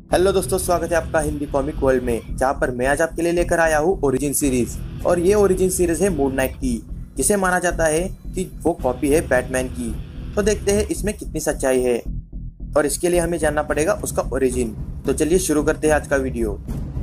Hello दोस्तों, स्वागत है आपका हिंदी कॉमिक वर्ल्ड में, जहां पर मैं आज आपके लिए लेकर आया हूं ओरिजिन सीरीज। और ये ओरिजिन सीरीज है मून नाइट की, जिसे माना जाता है कि वो कॉपी है बैटमैन की। तो देखते हैं इसमें कितनी सच्चाई है, और इसके लिए हमें जानना पड़ेगा उसका ओरिजिन। तो चलिए शुरू करते हैं आज का वीडियो।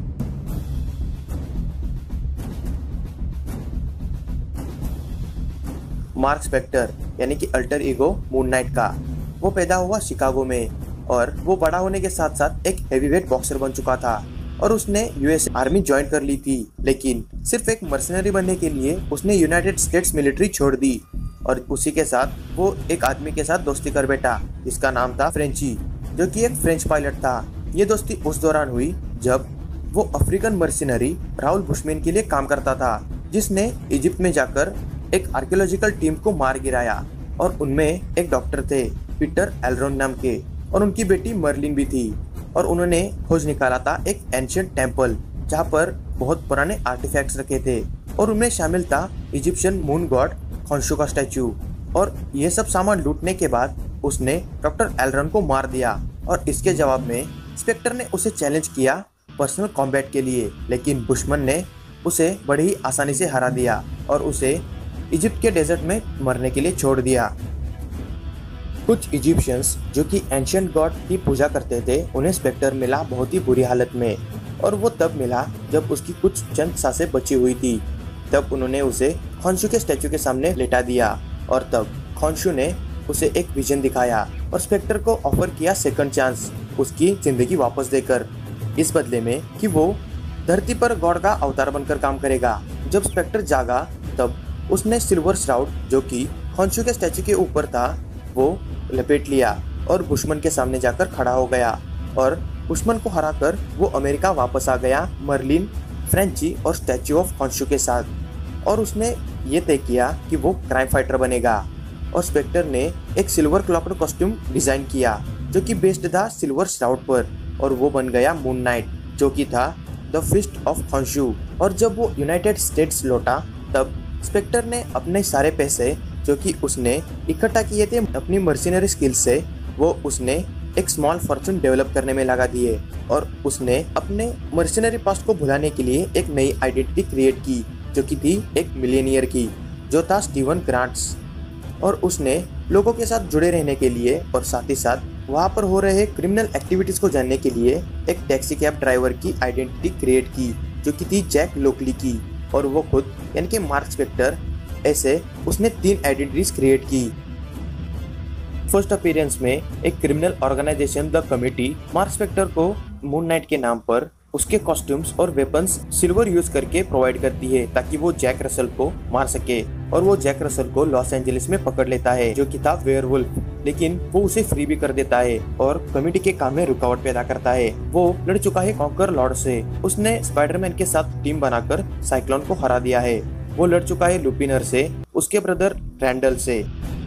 मार्क स्पेक्टर यानी कि अल्टर ईगो मून नाइट का, वो पैदा हुआ शिकागो में, और वो बड़ा होने के साथ साथ एक हेवीवेट बॉक्सर बन चुका था। और उसने यूएस आर्मी ज्वाइन कर ली थी, लेकिन सिर्फ एक मर्सनरी बनने के लिए उसने यूनाइटेड स्टेट्स मिलिट्री छोड़ दी। और उसी के साथ वो एक आदमी के साथ दोस्ती कर बैठा, जिसका नाम था फ्रेंची, जो कि एक फ्रेंच पायलट था। ये दोस्ती उस दौरान हुई जब वो अफ्रीकन मर्सिनरी राहुल बुशमैन के लिए काम करता था, जिसने इजिप्ट में जाकर एक आर्कियोलॉजिकल टीम को मार गिराया। और उनमें एक डॉक्टर थे पीटर एलरॉन नाम के, और उनकी बेटी मर्लिन भी थी। और उन्होंने खोज निकाला था एक एंशिएंट टेम्पल, जहाँ पर बहुत पुराने आर्टिफैक्ट्स रखे थे, और उनमें शामिल था इजिप्शियन मून गॉड खॉन्शू का स्टैचू। और ये सब सामान लूटने के बाद उसने डॉक्टर एलरॉन को मार दिया। और इसके जवाब में स्पेक्टर ने उसे चैलेंज किया पर्सनल कॉम्बैट के लिए, लेकिन बुशमैन ने उसे बड़ी ही आसानी से हरा दिया और उसे इजिप्ट के डेजर्ट में मरने के लिए छोड़ दिया। कुछ इजिप्शियंस जो कि एंशिएंट गॉड की पूजा करते थे, उन्हें स्पेक्टर मिला बहुत ही बुरी हालत में। और वो तब मिला जब उसकी कुछ चंद सांसें बची हुई थी। तब उन्होंने उसे खॉन्शू के स्टैचू के सामने लेटा दिया, और तब खॉन्शू ने उसे एक विजन दिखाया और स्पेक्टर को ऑफर किया सेकंड चांस, उसकी जिंदगी वापस देकर, इस बदले में कि वो धरती पर गॉड का अवतार बनकर काम करेगा। जब स्पेक्टर जागा तब उसने सिल्वर श्राउड, जो कि खॉन्शू के स्टैचू के ऊपर था, वो लपेट लिया और बुशमैन के सामने जाकर खड़ा हो गया। और बुशमैन को हराकर वो अमेरिका वापस आ गया मर्लिन, फ्रेंची और स्टैचू ऑफ खॉन्शू के साथ। और उसने ये तय किया कि वो क्राइम फाइटर बनेगा। और स्पेक्टर ने एक सिल्वर क्लॉक्ड कॉस्ट्यूम डिजाइन किया, जो कि बेस्ड था सिल्वर श्राउड पर, और वो बन गया मून नाइट, जो कि था द फिस्ट ऑफ खॉन्शू। और जब वो यूनाइटेड स्टेट्स लौटा तब स्पेक्टर ने अपने सारे पैसे जो कि उसने इकट्ठा किए थे अपनी मर्सिनरी स्किल्स से, वो उसने एक स्मॉल फॉर्चून डेवलप करने में लगा दिए। और उसने अपने मर्सिनरी पास्ट को भुलाने के लिए एक नई आइडेंटिटी क्रिएट की, जो कि थी एक मिलियनियर की, जो था स्टीवन ग्रांट्स। और उसने लोगों के साथ जुड़े रहने के लिए और साथ ही साथ वहाँ पर हो रहे क्रिमिनल एक्टिविटीज को जानने के लिए एक टैक्सी कैब ड्राइवर की आइडेंटिटी क्रिएट की, जो कि थी जैक लोकली की। और वो खुद यानी कि मार्क स्पेक्टर, ऐसे उसने 3 आइडेंटिटीज क्रिएट की। फर्स्ट अपीयरेंस में एक criminal organisation the committee Marc Spector को मून नाइट के नाम पर उसके कॉस्ट्यूम्स और वेपन्स सिल्वर यूज करके प्रोवाइड करती है, ताकि वो जैक रसल को मार सके। और वो जैक रसल को लॉस एंजलिस में पकड़ लेता है, जो कि था वेयरवुल्फ, लेकिन वो उसे फ्री भी कर देता है और कमिटी के काम में रुकावट पैदा करता है। वो लड़ चुका है कॉन्कर लॉर्ड से, उसने स्पाइडरमैन के साथ टीम बनाकर साइक्लोन को हरा दिया है। वो लड़ चुका है लुपिनर से, उसके ब्रदर रैंडल से।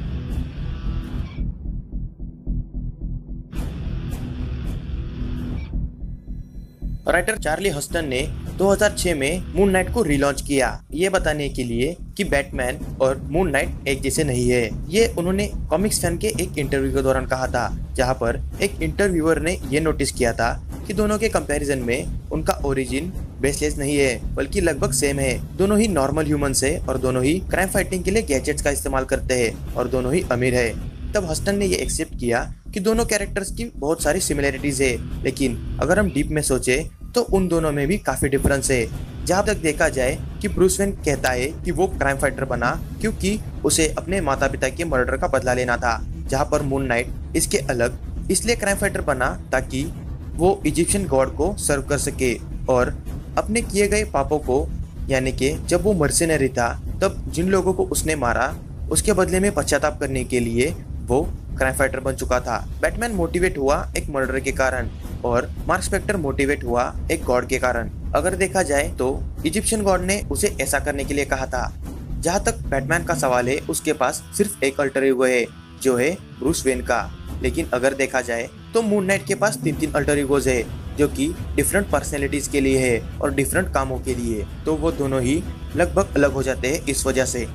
राइटर चार्ली हस्टन ने 2006 में मून नाइट को रिलॉन्च किया, ये बताने के लिए कि बैटमैन और मून नाइट एक जैसे नहीं है। ये उन्होंने कॉमिक्स फैन के एक इंटरव्यू के दौरान कहा था, जहां पर एक इंटरव्यूअर ने ये नोटिस किया था कि दोनों के कंपैरिजन में उनका ओरिजिन बेसलेस नहीं है, बल्कि लगभग सेम है। दोनों ही नॉर्मल ह्यूमंस है, और दोनों ही क्राइम फाइटिंग के लिए गैजेट्स का इस्तेमाल करते हैं, और दोनों ही अमीर है। तब हस्टन ने ये एक्सेप्ट किया कि दोनों कैरेक्टर्स की बहुत सारी सिमिलरिटीज है, लेकिन अगर हम डीप में सोचे तो उन दोनों में भी काफी डिफरेंस है। जहाँ तक देखा जाए कि ब्रूस वेन कहता है कि वो क्राइम फाइटर बना क्योंकि उसे अपने माता पिता के मर्डर का बदला लेना था, जहाँ पर मून नाइट इसके अलग इसलिए क्राइम फाइटर बना ताकि वो इजिप्शियन गॉड को सर्व कर सके, और अपने किए गए पापों को, यानी कि जब वो मर्सिनरी था तब जिन लोगों को उसने मारा उसके बदले में पश्चाताप करने के लिए वो क्राइम फाइटर बन चुका था। बैटमैन मोटिवेट हुआ एक मर्डर के कारण, और मार्क स्पेक्टर मोटिवेट हुआ एक गॉड के कारण। अगर देखा जाए तो इजिप्शियन गॉड ने उसे ऐसा करने के लिए कहा था। जहाँ तक बैटमैन का सवाल है, उसके पास सिर्फ एक अल्टर ईगो है, जो है ब्रूस वेन का। लेकिन अगर देखा जाए तो मून नाइट के पास 3 अल्टर ईगोज है, जो कि डिफरेंट पर्सनैलिटीज के लिए है और डिफरेंट कामों के लिए। तो वो दोनों ही लगभग अलग हो जाते हैं इस वजह से।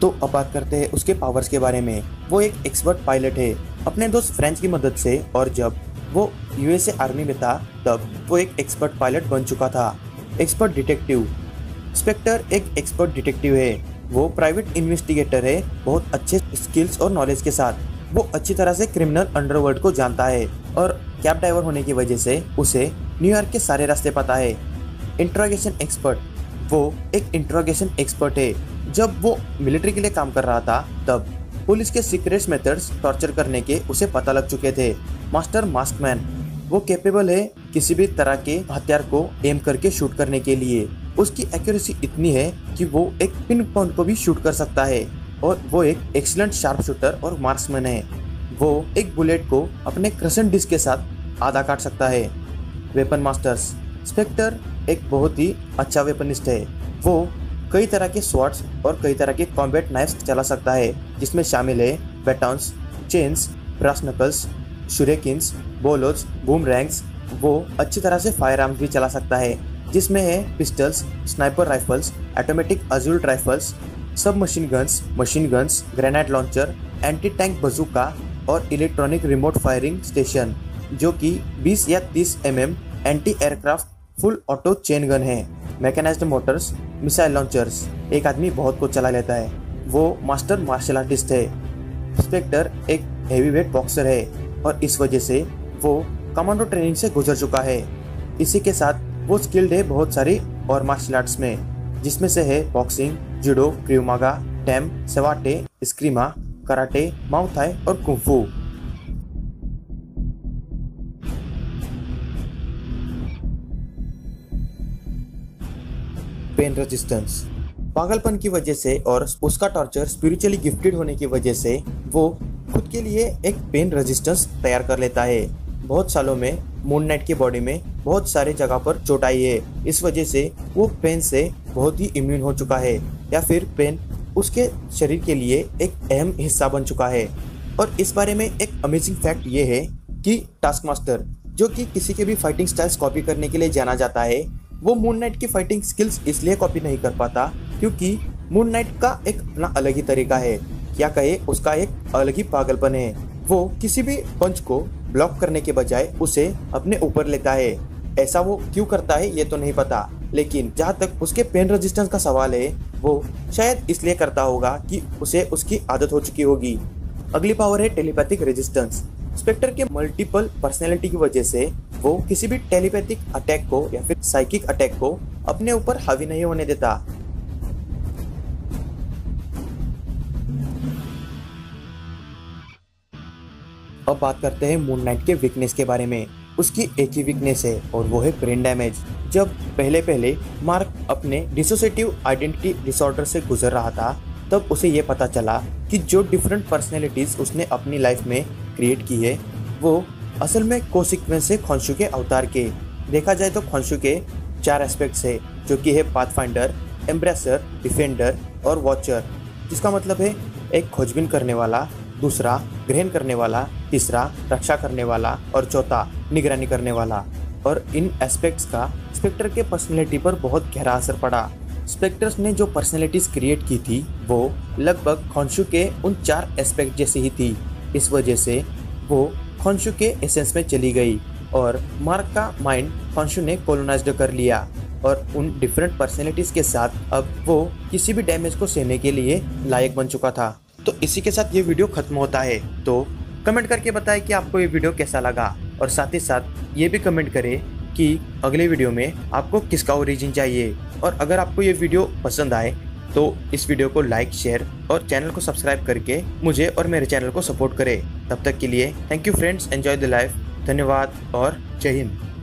तो अब बात करते हैं उसके पावर्स के बारे में। वो एक एक्सपर्ट पायलट है अपने दोस्त फ्रेंच की मदद से, और जब वो यूएसए आर्मी में था तब वो एक एक्सपर्ट पायलट बन चुका था। Expert detective. स्पेक्टर एक एक्सपर्ट डिटेक्टिव है। वो प्राइवेट इन्वेस्टिगेटर है, बहुत अच्छे स्किल्स और नॉलेज के साथ। वो अच्छी तरह से क्रिमिनल अंडरवर्ल्ड को जानता है और कैब ड्राइवर होने की वजह से उसे न्यूयॉर्क के सारे रास्ते पता है। Interrogation expert. वो एक इंट्रोगेशन एक्सपर्ट है। जब वो मिलिट्री के लिए काम कर रहा था तब पुलिस के सीक्रेट मेथड्स टॉर्चर करने के उसे पता लग चुके थे। Master maskman. वो कैपेबल है किसी भी तरह के हथियार को एम करके शूट करने के लिए। उसकी एक्यूरेसी इतनी है कि वो एक पिन पॉइंट को भी शूट कर सकता है, और वो एक एक्सीलेंट शार्प शूटर और मार्क्समैन है। वो एक बुलेट को अपने क्रेसेंट डिस्क के साथ आधा काट सकता है। Weapon masters. स्पेक्टर एक बहुत ही अच्छा वेपनिस्ट है। वो कई तरह के स्वॉर्ड्स और कई तरह के कॉम्बैट नाइफ्स चला सकता है, जिसमें शामिल है batons, chains, brass knuckles, shurikens, bolas, boomerangs. वो अच्छी तरह से फायर आर्म्स भी चला सकता है, जिसमें है pistols, sniper rifles, automatic assault rifles, sub machine guns, grenade launcher, anti tank bazooka और इलेक्ट्रॉनिक रिमोट फायरिंग स्टेशन, जो कि 20 या 30 mm anti aircraft full auto chain gun है। Mechanised motors, missile launchers. एक आदमी बहुत कुछ चला लेता है। वो मास्टर मार्शल आर्टिस्ट है। स्पेक्टर एक हेवीवेट बॉक्सर है और इस वजह से वो कमांडो ट्रेनिंग से गुजर चुका है। इसी के साथ वो स्किल्ड है बहुत सारी और मार्शल आर्ट्स में, जिसमें से है बॉक्सिंग, जुडो, क्रियो मागा, टैम, savate, escrima, karate, Muay Thai और कुंफू। Pain resistance. पागलपन की वजह से और उसका टॉर्चर स्पिरिचुअली गिफ्टेड होने की वजह से वो खुद के लिए एक पेन रेजिस्टेंस तैयार कर लेता है। बहुत सालों में मून नाइट की बॉडी में बहुत सारे जगह पर चोट आई है, इस वजह से वो पेन से बहुत ही इम्यून हो चुका है, या फिर पेन उसके शरीर के लिए एक अहम हिस्सा बन चुका है। और इस बारे में एक अमेजिंग फैक्ट ये है कि टास्क मास्टर, जो कि किसी के भी फाइटिंग स्टाइल्स कॉपी करने के लिए जाना जाता है, वो मून नाइट की फाइटिंग स्किल्स इसलिए कॉपी नहीं कर पाता क्योंकि मून नाइट का एक अपना अलग ही तरीका है, क्या कहे उसका एक अलग ही पागलपन है। वो किसी भी पंच को ब्लॉक करने के बजाय उसे अपने ऊपर लेता है। ऐसा वो क्यों करता है ये तो नहीं पता, लेकिन जहाँ तक उसके पेन रेजिस्टेंस का सवाल है, वो शायद इसलिए करता होगा कि उसे उसकी आदत हो चुकी होगी। अगली पावर है टेलीपैथिक रेजिस्टेंस। स्पेक्टर के मल्टीपल पर्सनैलिटी की वजह से वो किसी भी टेलीपैथिक अटैक को या फिर साइकिक अटैक को अपने ऊपर हावी नहीं होने देता। अब बात करते हैं मून नाइट के वीकनेस के बारे में। उसकी एक ही वीकनेस है और वो है ब्रेन डैमेज। जब पहले मार्क अपने डिसोसिएटिव आइडेंटिटी डिसऑर्डर से गुजर रहा था, तब उसे ये पता चला कि जो डिफरेंट पर्सनैलिटीज उसने अपनी लाइफ में क्रिएट की है, वो असल में को-सीक्वेंस है खॉन्शु के अवतार के। देखा जाए तो खॉन्शु के 4 एस्पेक्ट्स है, जो कि है पाथफाइंडर, एम्ब्रेसर, डिफेंडर और वॉचर, जिसका मतलब है एक खोजबीन करने वाला, दूसरा ग्रहण करने वाला, तीसरा रक्षा करने वाला और चौथा निगरानी करने वाला। और इन एस्पेक्ट्स का स्पेक्टर के पर्सनैलिटी पर बहुत गहरा असर पड़ा। स्पेक्टर्स ने जो पर्सनैलिटीज क्रिएट की थी वो लगभग खॉन्शु के उन 4 एस्पेक्ट जैसी ही थी। इस वजह से वो खॉन्शु के एसेंस में चली गई और मार्क का माइंड खॉन्शु ने कॉलोनाइज्ड कर लिया, और उन डिफरेंट पर्सनैलिटीज के साथ अब वो किसी भी डैमेज को सहने के लिए लायक बन चुका था। तो इसी के साथ ये वीडियो खत्म होता है। तो कमेंट करके बताएं कि आपको ये वीडियो कैसा लगा, और साथ ही साथ ये भी कमेंट करें कि अगले वीडियो में आपको किसका ओरिजिन चाहिए। और अगर आपको ये वीडियो पसंद आए तो इस वीडियो को लाइक, शेयर और चैनल को सब्सक्राइब करके मुझे और मेरे चैनल को सपोर्ट करें। तब तक के लिए thank you friends, enjoy the life. धन्यवाद और जय हिंद।